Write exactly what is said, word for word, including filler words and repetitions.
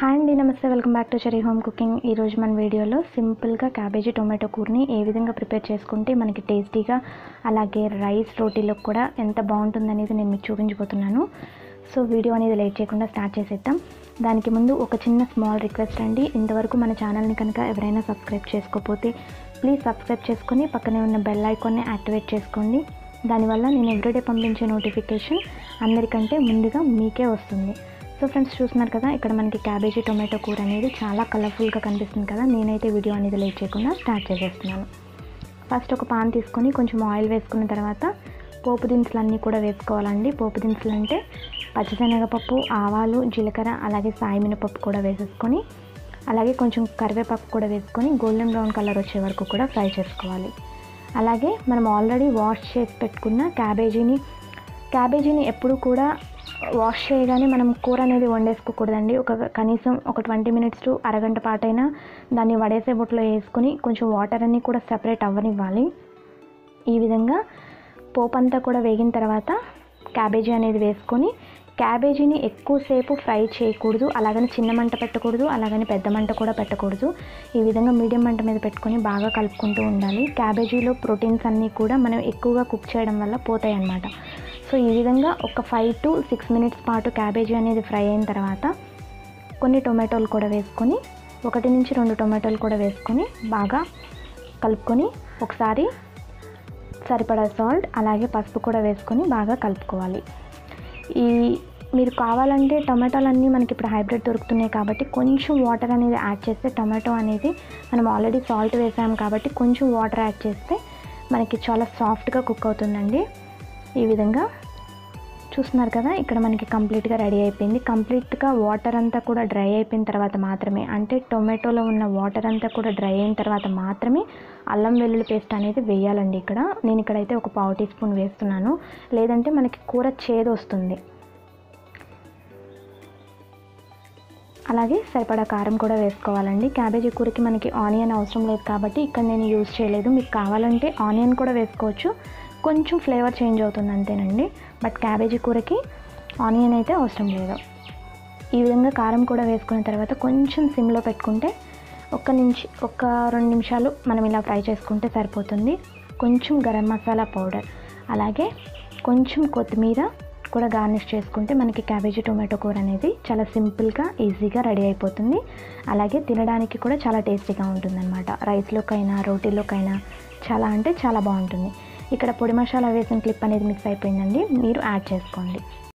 Hi అండి, నమస్తే. Welcome back to Cherry home cooking. ఈరోజు మన వీడియోలో సింపుల్గా క్యాబేజీ టొమాటో కూరని ఏ విధంగా ప్రిపేర్ చేసుకుంటే మనకి టేస్టీగా అలాగే రైస్ రోటీలో కూడా ఎంత బాగుంటుందనేది నేను మీకు చూపించబోతున్నాను. సో వీడియో అనేది లేట్ చేయకుండా స్టార్ట్ చేసేద్దాం. దానికి ముందు ఒక చిన్న స్మాల్ రిక్వెస్ట్ అండి. ఇంతవరకు మన ఛానల్ని కనుక ఎవరైనా సబ్స్క్రైబ్ చేసుకోకపోతే ప్లీజ్ సబ్స్క్రైబ్ చేసుకొని పక్కనే ఉన్న బెల్ ఐకాన్ని యాక్టివేట్ చేసుకోండి. దానివల్ల నేను ఎవ్రీడే పంపించే నోటిఫికేషన్ అందరికంటే ముందుగా మీకే వస్తుంది. సో ఫ్రెండ్స్, చూస్తున్నారు కదా, ఇక్కడ మనకి క్యాబేజీ టొమాటో కూర అనేది చాలా కలర్ఫుల్గా కనిపిస్తుంది కదా. నేనైతే వీడియో అనేది లేట్ చేయకుండా స్టార్ట్ చేసేస్తున్నాను. ఫస్ట్ ఒక పాన్ తీసుకొని కొంచెం ఆయిల్ వేసుకున్న తర్వాత పోపు దినుసులు అన్నీ కూడా వేసుకోవాలండి. పోపు దినుసులు అంటే పచ్చిశనగపప్పు, ఆవాలు, జీలకర్ర, అలాగే సాయి మినపప్పు కూడా వేసేసుకొని అలాగే కొంచెం కరివేపాకు కూడా వేసుకొని గోల్డెన్ బ్రౌన్ కలర్ వచ్చే వరకు కూడా ఫ్రై చేసుకోవాలి. అలాగే మనం ఆల్రెడీ వాష్ చేసి పెట్టుకున్న క్యాబేజీని క్యాబేజీని ఎప్పుడు కూడా వాష్ చేయగానే మనం కూర అనేది వండేసుకోకూడదండి. ఒక కనీసం ఒక ట్వంటీ మినిట్స్ టు అరగంట పాటైనా దాన్ని వడేసే బొట్లో వేసుకొని కొంచెం వాటర్ అన్నీ కూడా సెపరేట్ అవ్వనివ్వాలి. ఈ విధంగా పోపు అంతా కూడా వేగిన తర్వాత క్యాబేజీ అనేది వేసుకొని క్యాబేజీని ఎక్కువసేపు ఫ్రై చేయకూడదు, అలాగని చిన్న మంట పెట్టకూడదు, అలాగని పెద్ద మంట కూడా పెట్టకూడదు. ఈ విధంగా మీడియం మంట మీద పెట్టుకొని బాగా కలుపుకుంటూ ఉండాలి. క్యాబేజీలో ప్రోటీన్స్ అన్నీ కూడా మనం ఎక్కువగా కుక్ చేయడం వల్ల పోతాయి అన్నమాట. సో ఈ విధంగా ఒక ఫైవ్ టు సిక్స్ మినిట్స్ పాటు క్యాబేజీ అనేది ఫ్రై అయిన తర్వాత కొన్ని టొమాటోలు కూడా వేసుకొని ఒకటి నుంచి రెండు టొమాటోలు కూడా వేసుకొని బాగా కలుపుకొని ఒకసారి సరిపడా సాల్ట్ అలాగే పసుపు కూడా వేసుకొని బాగా కలుపుకోవాలి. ఈ మీరు కావాలంటే టొమాటోలు అన్నీ మనకి ఇప్పుడు హైబ్రిడ్ దొరుకుతున్నాయి కాబట్టి కొంచెం వాటర్ అనేది యాడ్ చేస్తే టొమాటో అనేది మనం ఆల్రెడీ సాల్ట్ వేసాము కాబట్టి కొంచెం వాటర్ యాడ్ చేస్తే మనకి చాలా సాఫ్ట్గా కుక్ అవుతుందండి. ఈ విధంగా చూస్తున్నారు కదా, ఇక్కడ మనకి కంప్లీట్గా రెడీ అయిపోయింది. కంప్లీట్గా వాటర్ అంతా కూడా డ్రై అయిపోయిన తర్వాత మాత్రమే, అంటే టొమాటోలో ఉన్న వాటర్ అంతా కూడా డ్రై అయిన తర్వాత మాత్రమే అల్లం వెల్లుల్లి పేస్ట్ అనేది వేయాలండి. ఇక్కడ నేను ఇక్కడైతే ఒక పావు టీ స్పూన్ వేస్తున్నాను, లేదంటే మనకి కూర చేదు వస్తుంది. అలాగే సరిపడా కారం కూడా వేసుకోవాలండి. క్యాబేజీ కూరకి మనకి ఆనియన్ అవసరం లేదు కాబట్టి ఇక్కడ నేను యూజ్ చేయలేదు. మీకు కావాలంటే ఆనియన్ కూడా వేసుకోవచ్చు, కొంచెం ఫ్లేవర్ చేంజ్ అవుతుంది అంతేనండి. బట్ క్యాబేజీ కూరకి ఆనియన్ అయితే అవసరం లేదు. ఈ విధంగా కారం కూడా వేసుకున్న తర్వాత కొంచెం సిమ్లో పెట్టుకుంటే ఒక్క నిమిషం ఒక రెండు నిమిషాలు మనం ఇలా ఫ్రై చేసుకుంటే సరిపోతుంది. కొంచెం గరం మసాలా పౌడర్ అలాగే కొంచెం కొత్తిమీర కూడా గార్నిష్ చేసుకుంటే మనకి క్యాబేజీ టొమాటో కూర అనేది చాలా సింపుల్గా ఈజీగా రెడీ అయిపోతుంది. అలాగే తినడానికి కూడా చాలా టేస్టీగా ఉంటుందన్నమాట. రైస్లోకైనా రోటీలోకైనా చాలా అంటే చాలా బాగుంటుంది. ఇక్కడ పొడి మసాలా వేసిన క్లిప్ అనేది మిక్స్ అయిపోయిందండి, మీరు యాడ్ చేసుకోండి.